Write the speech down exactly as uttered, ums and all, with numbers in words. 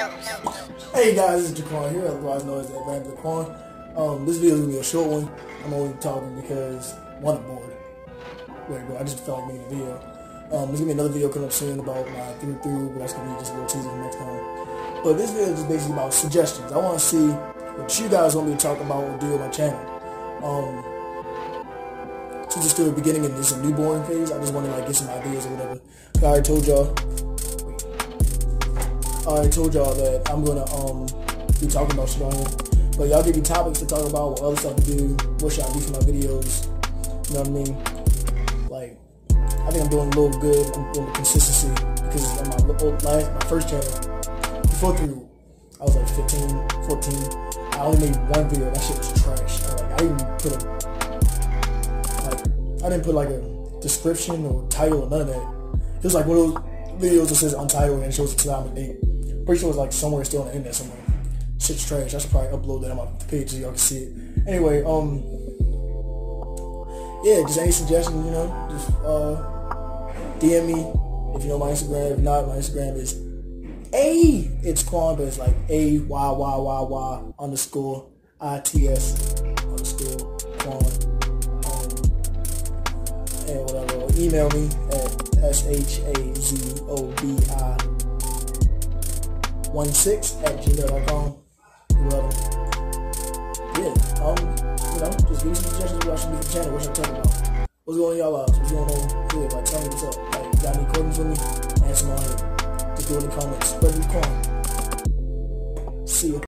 Hey guys, this is Jaquan here, otherwise known as the Advanced Jaquan. Um, this video is going to be a short one. I'm only talking because, one, I'm bored. Wait, bro, I just felt like making a video. Um, there's going to be another video coming up soon about my through-through, but that's going to be just a little teaser for next time. But this video is just basically about suggestions. I want to see what you guys want me to talk about or do on my channel. Um, since it's still the beginning and this is a newborn phase, I just want to like get some ideas or whatever. I already told y'all. I already told y'all that I'm gonna um be talking about shit on here. But y'all give me topics to talk about, what other stuff to do, what should I do for my videos. You know what I mean? Like, I think I'm doing a little good. I'm doing the consistency because on my old, last, my first channel, before through, I was like fifteen, fourteen. I only made one video. That shit was trash. Like, I didn't put a like I didn't put like a description or title or none of that. It was like one of those videos that says untitled and it shows the time and date. Pretty sure it's like somewhere still on the internet somewhere. Shit's trash. I should probably upload that on my page so y'all can see it. Anyway, um, yeah, just any suggestions, you know, just uh, D M me if you know my Instagram. If not, my Instagram is A. It's Quan, but it's like A Y Y Y Y underscore I T S underscore Quan. Um, and whatever. Email me at S H A Z O B I one six at gmail dot com. Well, yeah, um, you know, just give me some suggestions of what I should do for the channel, what should I talk about. What's going on in y'all lives? What's going on here? Like, tell me what's up. Like, got any questions for me? Answer them on here. Just do it in the comments. Spread the corn. See ya.